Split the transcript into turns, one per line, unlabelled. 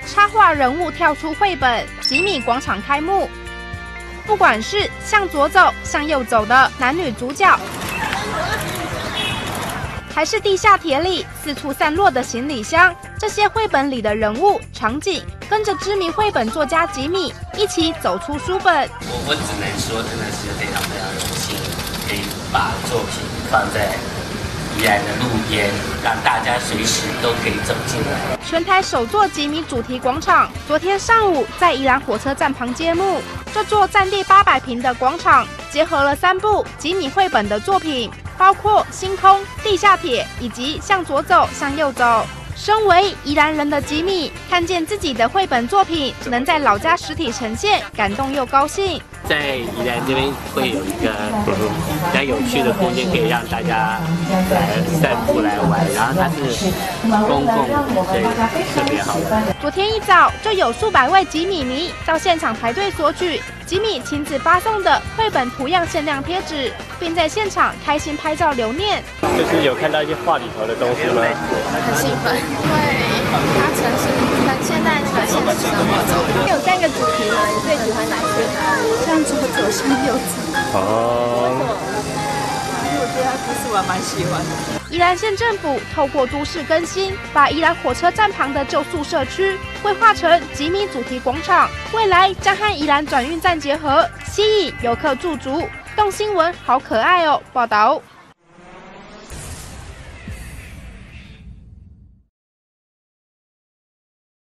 插画人物跳出绘本，吉米广场开幕。不管是向左走、向右走的男女主角，还是地下铁里四处散落的行李箱，这些绘本里的人物、场景，跟着知名绘本作家吉米一起走出书本。
我只能说，真的是非常非常荣幸，可以把作品放在宜兰的路边，让大家随时都可以走进来。
全台首座吉米主题广场，昨天上午在宜兰火车站旁揭幕。这座占地800平的广场，结合了3部吉米绘本的作品，包括《星空》《地下铁》以及《向左走，向右走》。身为宜兰人的吉米，看见自己的绘本作品能在老家实体呈现，感动又高兴。
在宜兰这边会有一个比较有趣的空间，可以让大家来散步来玩，然后它是公共的，所以特别好玩。
昨天一早就有数百位吉米迷到现场排队索取吉米亲自发送的绘本图样限量贴纸，并在现场开心拍照留念。
就是有看到一些画里头的东西吗？
很兴奋，因为它呈现在那个现实生活中。有3个主题吗？你最喜欢哪些？向左走，向右走。
哦。
我觉得故事我蛮喜欢的。
宜兰县政府透过都市更新，把宜兰火车站旁的旧宿舍区规划成吉米主题广场，未来将和宜兰转运站结合，吸引游客驻足。动新闻好可爱哦！报道。